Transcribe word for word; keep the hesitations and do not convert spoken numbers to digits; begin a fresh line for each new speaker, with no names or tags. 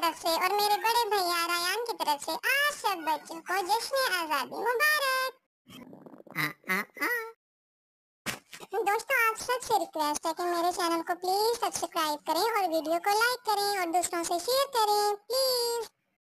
तरफ से और मेरे बड़े भैया रायान की तरफ से आज सब बच्चों को जश्न आजादी मुबारक।
आ, आ, आ।
दोस्तों आप सबसे रिक्वेस्ट है कि मेरे चैनल को प्लीज सब्सक्राइब करें और वीडियो को लाइक करें और दूसरों से शेयर करें प्लीज।